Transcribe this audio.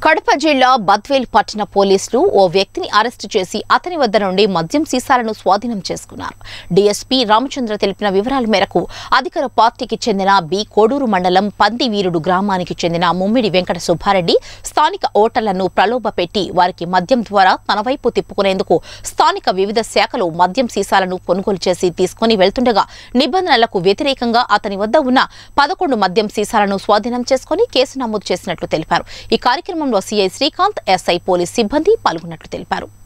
కడప జిల్లా బద్వేల్ పట్టణ పోలీసులు ఓ వ్యక్తిని అరెస్టు చేసి అతని వద్ద నుండి మద్యం సీసాలను స్వాధీనం చేసుకున్నారు. డీఎస్పీ రామచంద్ర తెలిపిన వివరాల మేరకు అధికార పార్టీకి చెందిన బి కోడూరు మండలం పందివీరుడు గ్రామానికి చెందిన ముమ్మిడి వెంకట సుబ్బారెడ్డి స్థానిక ఓటర్లను ప్రలోభపెట్టి వారికి మద్యం ద్వారా తన వైపు తిప్పుకునేందుకు స్థానిక వివిధ శాఖలు మద్యం సీసాలను కొనుగోలు చేసి తీసుకుని వెళ్తుండగా నిబంధనలకు వ్యతిరేకంగా అతని వద్ద ఉన్న 11 మద్యం సీసాలను స్వాధీనం చేసుకుని కేసు నమోదు చేసినట్లు తెలిపారు. ఈ కార్యక్రమంలో సిఐ శ్రీకాంత్, ఎస్ఐ పోలీస్ సిబ్బంది పాల్గొన్నట్లు తెలిపారు.